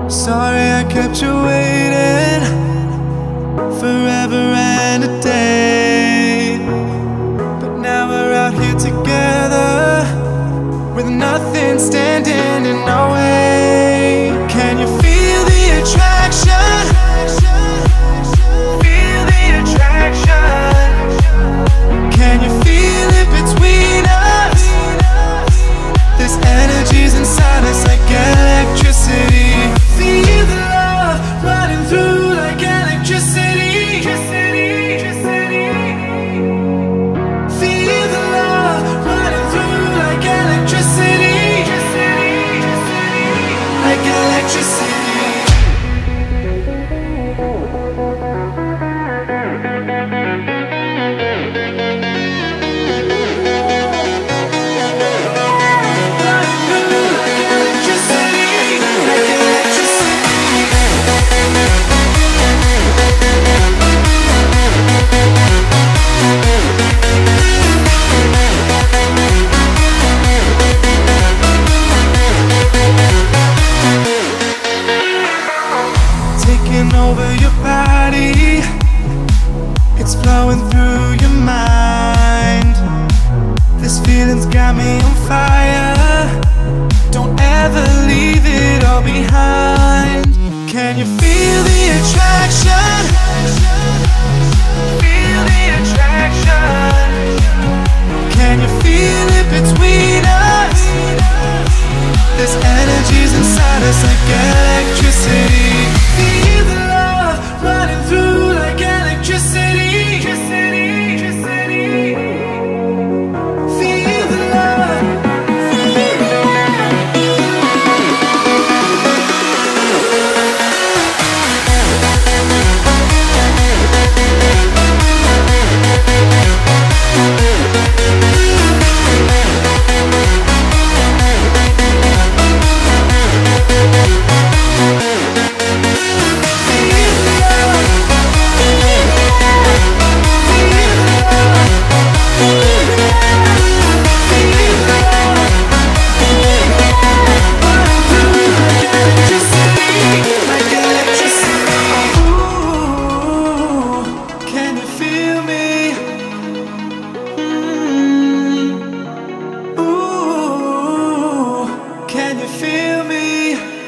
Sorry I kept you waiting forever and a day, but now we're out here together with nothing standing in our way. Can you feel the attraction? Feel the attraction. Can you feel it between us? This energy's inside us like electricity. Feel the love running through like electricity. Feel the love running through like electricity. Like electricity. Taking over your body, it's flowing through your mind. This feeling's got me on fire. Don't ever leave it all behind. Can you feel the attraction? Feel the attraction. Can you feel it between us? This energy's inside us like electricity. Feel the love running through like electricity. Feel the love. Can you feel me?